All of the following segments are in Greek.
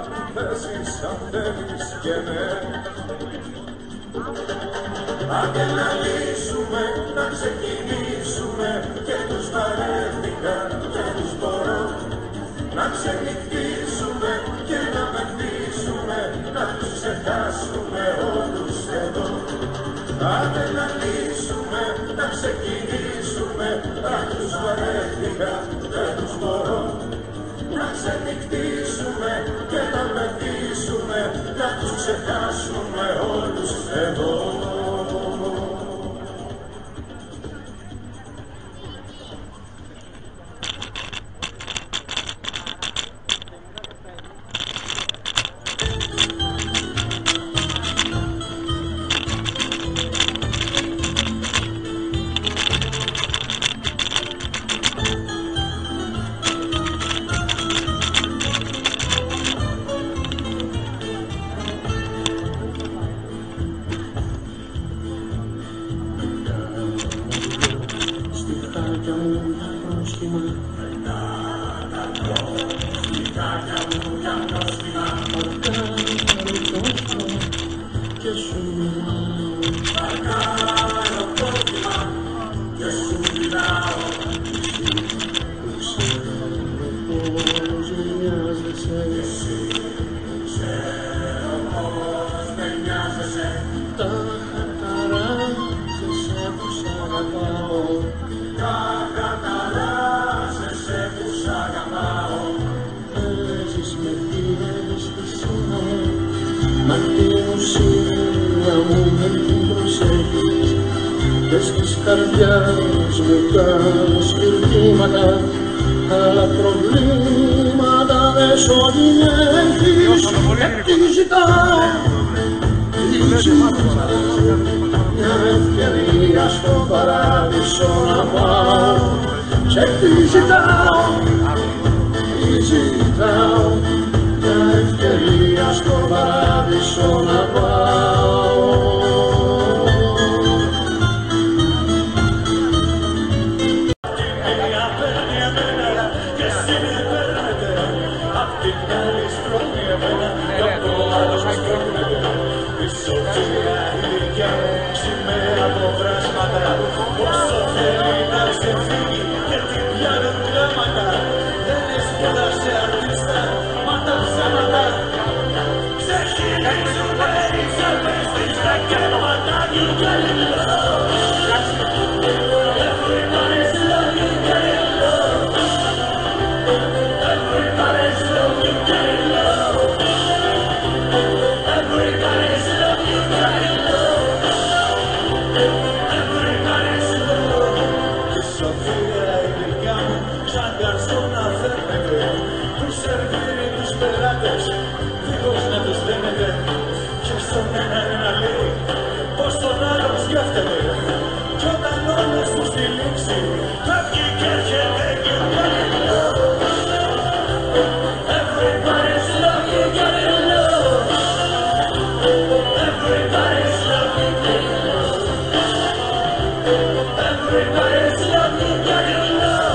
παίζεις αν θέλεις και ναι. Άντε να λύσουμε, να ξεκινήσουμε και τους βαρέθηκα και τους μπορώ. Να ξενυχτήσουμε και να μεθύσουμε, να τους ξεχάσουμε όλους εδώ. Άντε να λύσουμε, να ξεκινήσουμε, να τους βαρέθηκα και τους μπορώ. Να ξενυχτήσουμε και να μεθύσουμε, να τους ξεχάσουμε όλους εδώ. Μα την ουσία μου δεν την προσέχεις και στις καρδιάς μου κάνεις σφυρτήματα, αλλά προβλήματα δεν σωδυνεύεις. Τι ζητάω, μια ευκαιρία στο παράδεισο να πάω. Και τι ζητάω, μια ευκαιρία στο παράδεισο να πάω. Όσο θέλει να ξεφύγει και την πιάνουν κλάματα. Δεν έσκαλασε αρτίστα, μα τα ψέματα ξεχειρίζουνε οι ψεύδες της ρακέματα. You get it low. Everybody's low, you get it low. Everybody's low, you get it low. Everybody's low, you get it low. Everybody's low. Η Σοφία η γλυκιά μου σαν καρσόνα φέρνετε. Τους σερβίρει τους πελάτες δίχως να τους δένετε. Και στον ένα λέει πως τον άλλον σκέφτεται. Κι όταν όλος τους τη λήξει φεύγει και έρχεται. You get it low. Everybody's low, you get it low. Everybody's low, you get it low. Everybody's low, you get it low.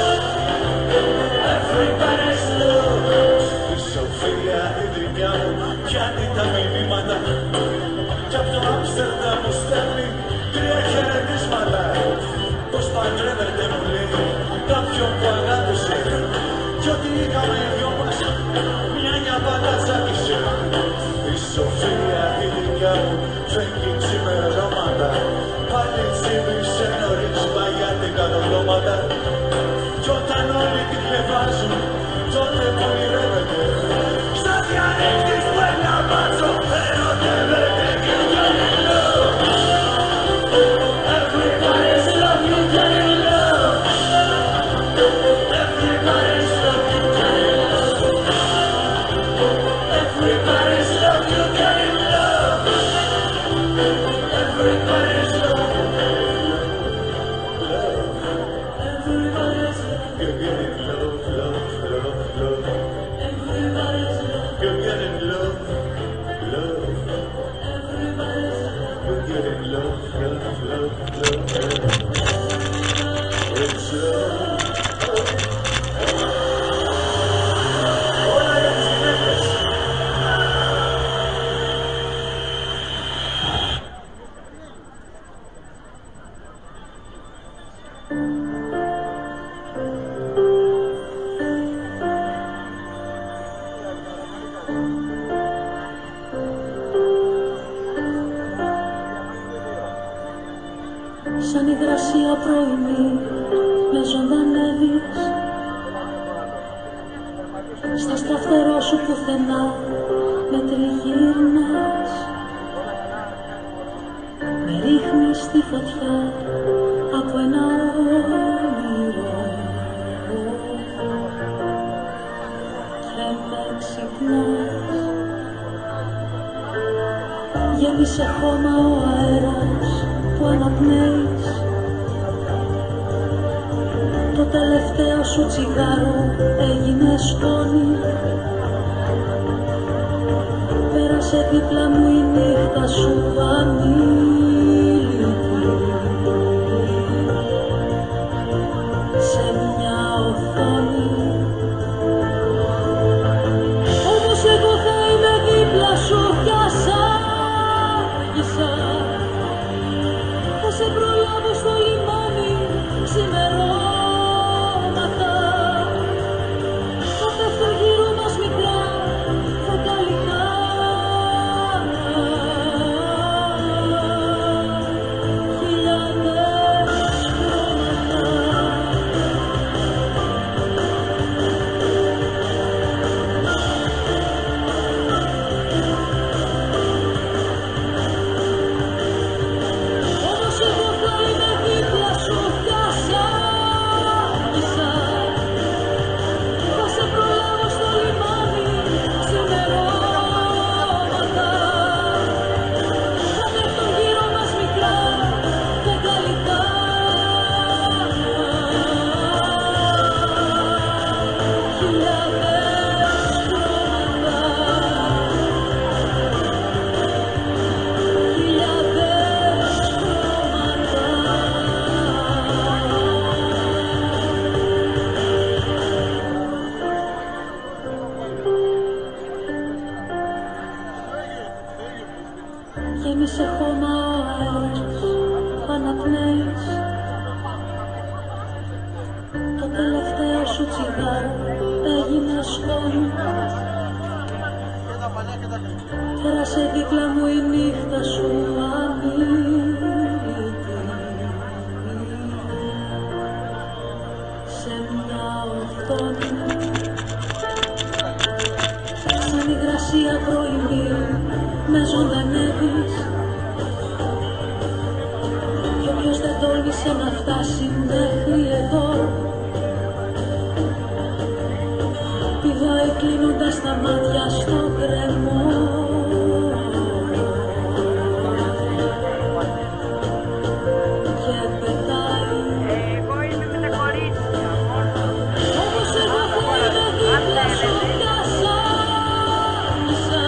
Everybody's low. Η Σοφία η δικιά μου πιάνει τα μηνύματα κι απ' το Άμστερνταμ μου στέλνει 3 χαιρετίσματα. Πως παντρεύεται μου λέει κάποιον που αγάπησε κι ό,τι είχαμε οι δυο μας μια νιαβάτα τσάκισε. Η Σοφία η δικιά μου φεύγει ξημερώματα, πάλι τσίμισε νωρίς παγιά. υγρασία πρωινή με ζωντανεύεις στα στραφτερό σου πουθενά με τριγύρνας, με ρίχνεις στη φωτιά από ένα όνειρο και με ξυπνάς. Γέμισε χώμα ο αέρας που αναπνέεις, το τελευταίο σου τσιγάρο έγινε σκόνη. Πέρασε δίπλα μου η νύχτα σου ανήλυτη σε μια οθόνη. Όμως εγώ θα είμαι δίπλα σου κι ας άργησα, θα σε προλάβω στο λιμάνι ξημερώματα. Θα πέφτουν γύρω μας μικρά φεγγαλικά χιλιάδες χρώματα. Όμως εγώ θα είμαι δίπλα σου κι ας άργησα, θα σε προλάβω στο λιμάνι ξημερώματα. Θα πέφτουν γύρω μας μικρά φεγγαλικά χιλιάδες χρώματα. Χιλιάδες χρώματα. Γέμισε χώμα ο αέρας που αναπνέεις, το τελευταίο σου τσιγάρο έγινε σκόνη. Πέρασε δίπλα μου η νύχτα σου ανήλυτη σε μια οθόνη. Σαν υγρασία πρωινή με ζωντανεύεις κι όποιος δεν τόλμησε να φτάσει μέχρι εδώ πηδάει κλείνοντας τα μάτια στο γκρεμό και πετάει. Όμως εγώ θα είμαι δίπλα σου κι ας άργησα,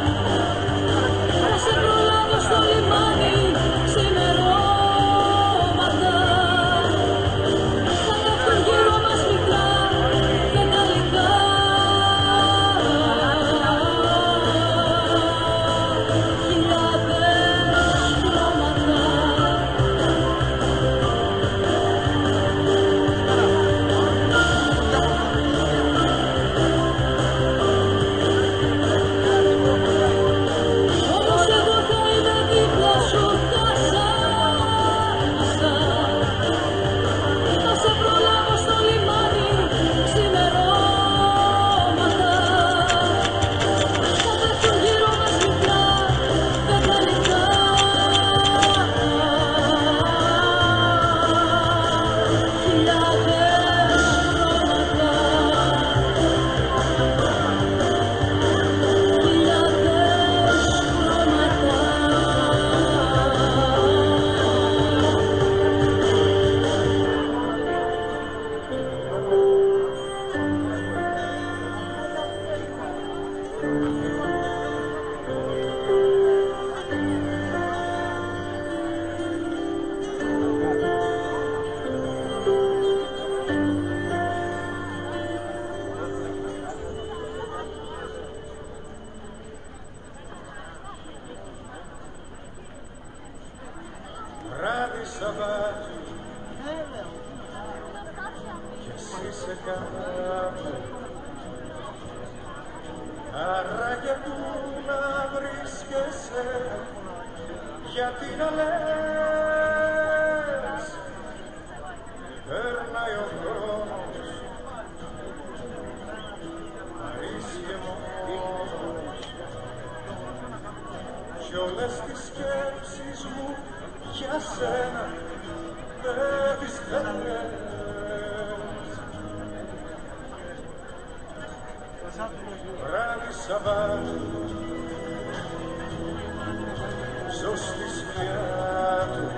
θα σε προλάβω στο λιμάνι ξημερώματα. Θα πέφτουν γύρω μας μικρά φεγγαλικά Σαββάτου κι εσύ σε κάτω άρα και πού να βρίσκεσαι, γιατί να λες Βράδυ Σαββάτου ζω στη σκιά του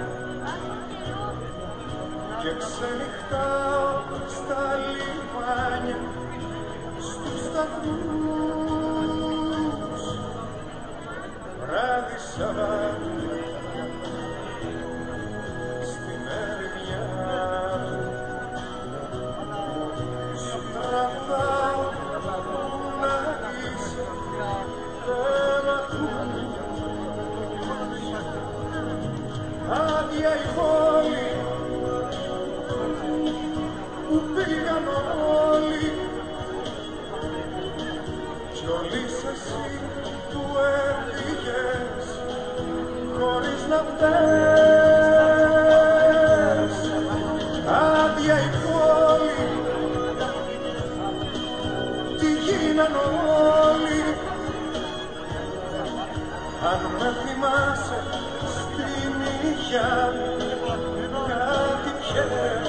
και ξενυχτάω στα λιμάνια, στους σταθμούς. Βράδυ Σαββάτου στην ερημιά του σου τραβάω να είσαι θέμα του. Άδεια η πόλη που πήγαν όλοι κι όλης εσύ που έφυγες χωρίς να φταίς. Άδεια η πόλη, τι γίναν όλοι. Αν με θυμάσαι στην υγειά μου κάτι πιες.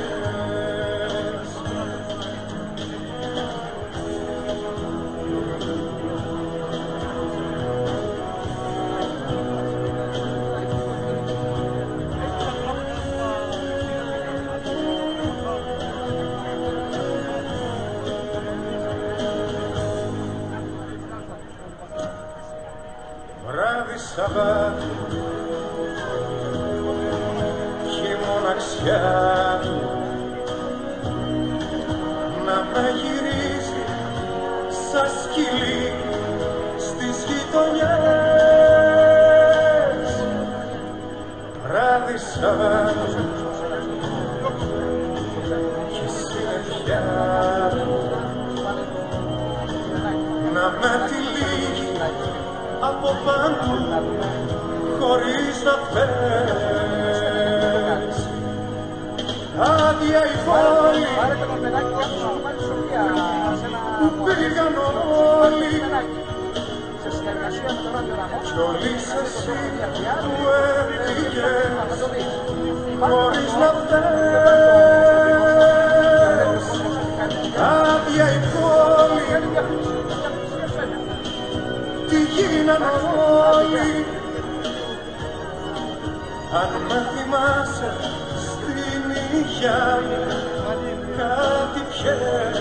Βράδυ Σαββάτου κι η μοναξιά του να με γυρίζει σαν σκυλί στις γειτονιές. Βράδυ Σαββάτου κι η συννεφιά του να με τυλίγει από παντού χωρίς να θες. Άδεια η πόλη που πήγαν όλοι κι όλης εσύ που έφυγες χωρίς να θες. Άδεια η πόλη, τι γίναν όλοι. Αν με θυμάσαι στην υγειά μου κάτι πιες.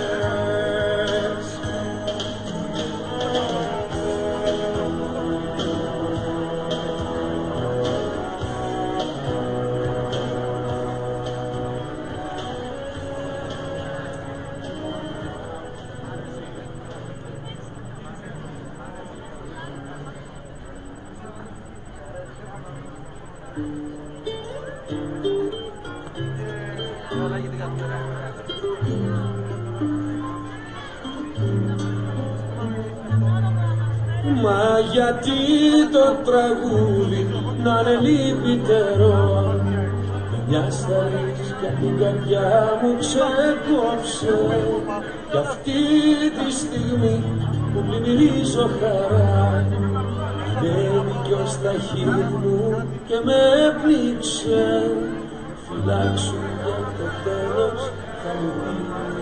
Μα γιατί το τραγούδι να είναι λυπητερό, με μια σταρίσκια την καρδιά μου ξεκόψε. Κι αυτή τη στιγμή που πλημμυρίζω χαρά, ανέβη κι ως τα χείλη μου και με πνίξε. Φυλάξου για το τέλος θα μου πεις.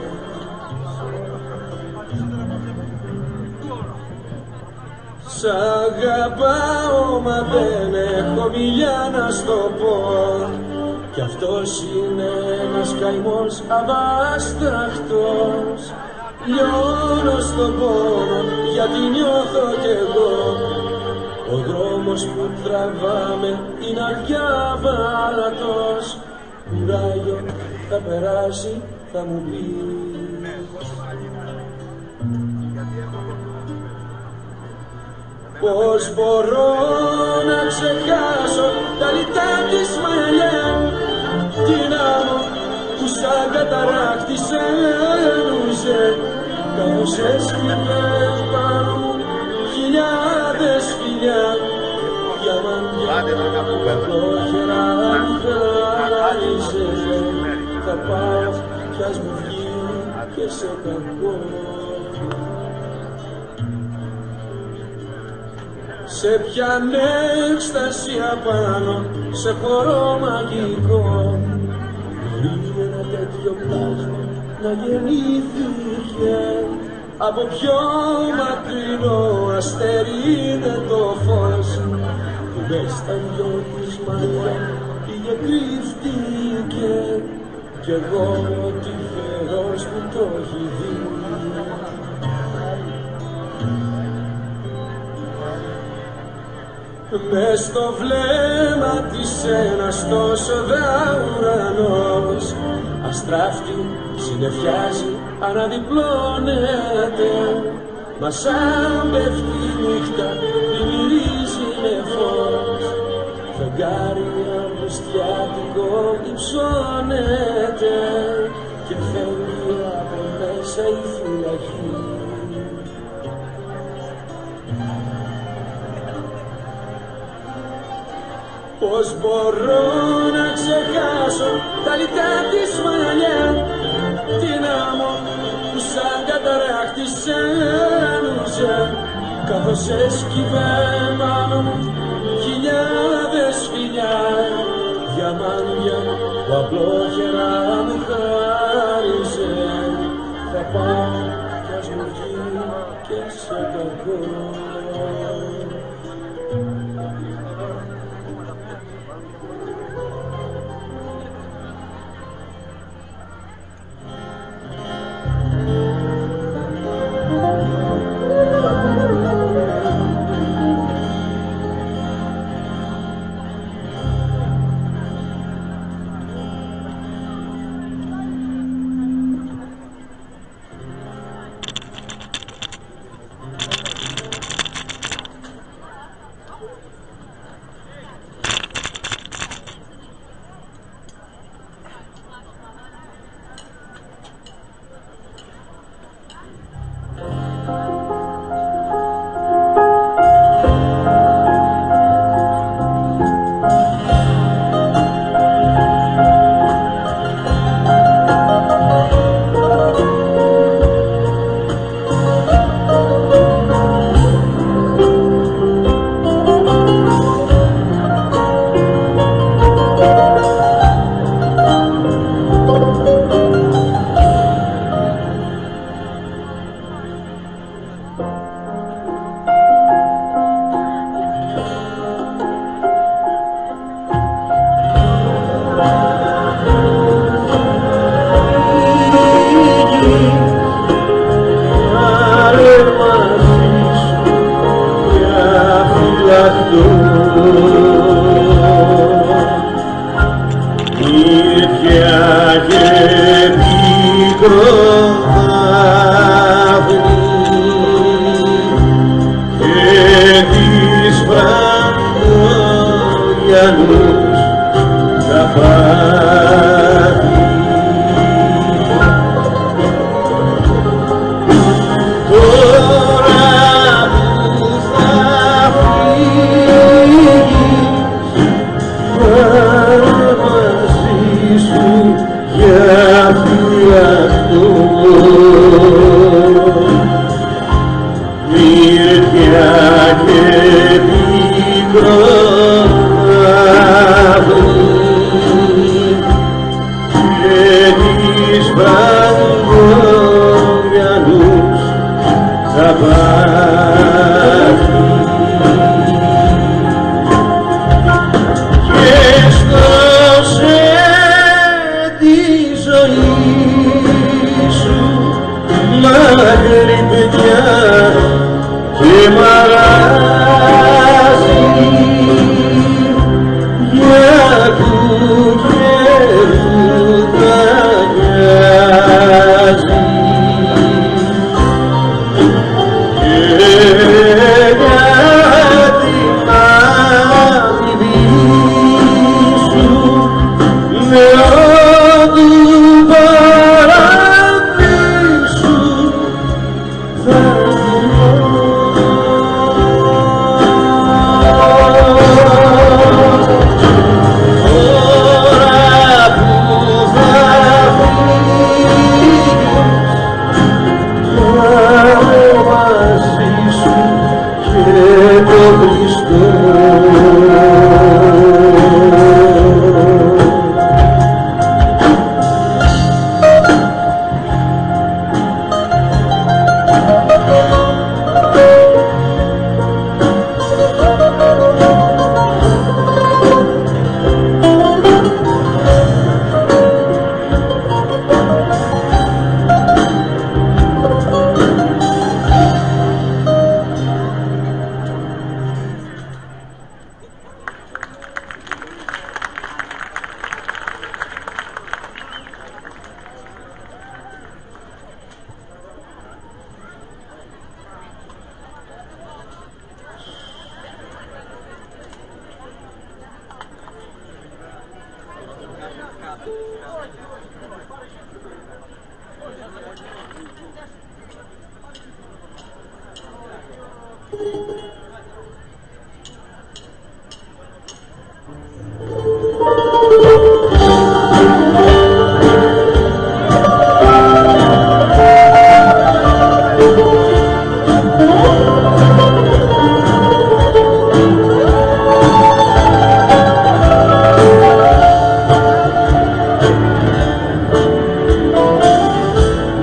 Σ' αγαπάω μα δεν έχω μιλιά να στο πω, κι αυτός είναι ένας καημός αβάσταχτος. Λιώνω στον πόνο γιατί νιώθω κι εγώ, ο δρόμος που τραβάμε είναι αδιάβατος. Κουράγιο θα περάσει θα μου πεις. Πώς μπορώ να ξεχάσω τα λιτά της μαλλιά, την άμμο που σαν καταράκτη σε ένουσε, καθώς έσκυβες πάνω μου χιλιάδες φιλιά. Για μαντιά ολόχερα χαρίζε, θα πάω κι ας μου βγει και σε κακό. Σε πιάνε έκσταση απάνω, σε χορό μαγικό. τέτοιο πλάσμα να γεννήθηκε από πιο μακρινό αστέρι είναι το φως που μες στα δυο της μάτια πήγε κρύφτηκε κι εγώ τυχερός που το έχει δει. Μες στο βλέμμα της ένας τόσο ουρανός αστράφτη συννεφιάζει, αναδιπλώνεται μα σαν πέφτει η νύχτα πλημμυρίζει με φως φεγγάρι αυγουστιάτικο υψώνεται και φεύγει από μέσα η φυλακή. Πώς μπορώ να ξεχάσω τα λιτά της μαλλιά, την άμμο που σαν καταράκτη σε ένουσε, καθώς έσκυβε μάνο μου χιλιάδες φιλιά, διαμάντια που απλόχερα μου χάριζε. Θα πάω κι ας μου βγει και σε κακό.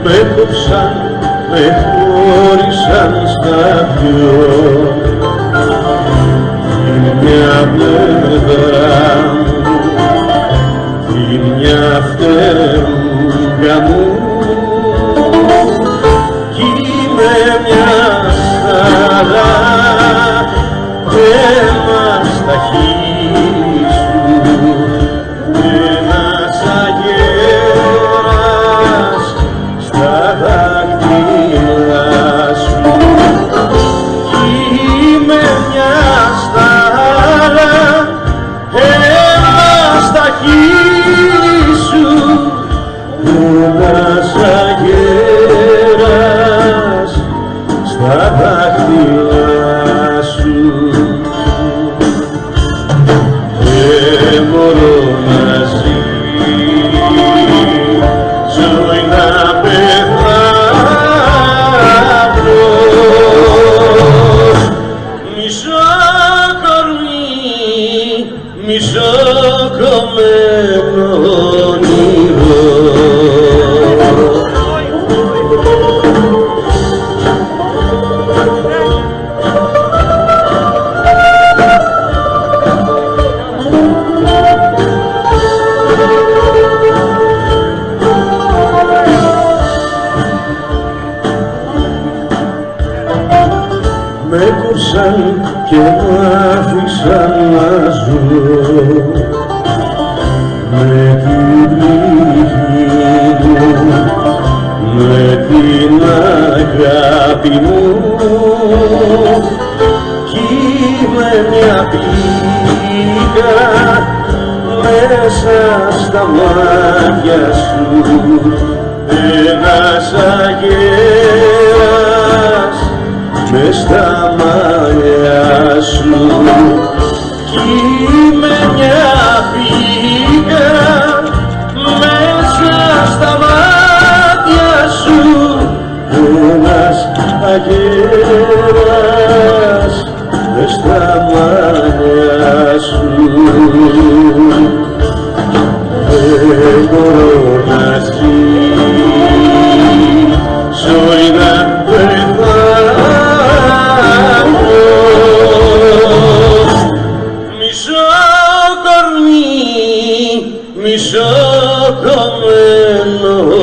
με κόψαν, με χώρισαν στα δυο. Την μια πλευρά μου, την μια φτερούγα μου, κι με μια χαρά αίμα στα χείλη σου, ένας αγέρας στα δάχτυλα σου, κι με μια στάλα αίμα στα χείλη σου, ένας αγέρας στα δάχτυλα σου. Δεν μπορώ να ζήσω ή να πεθάνω, μισό κορμί, μισό κομμένο όνειρο. Με κόψαν και μ' άφησαν να ζω με την πληγή μου, με την αγάπη μου, κι με μια πληγά μέσα στα μάτια σου, ένας αγέρας μες στα μαλλιά σου, κι με μια πίκα μέσα στα μάτια σου, ένας αγέρας μες στα μαλλιά σου. Δεν μπορώ να ζήσω ή να πεθάνω, μισό κορμί, μισό κομμένο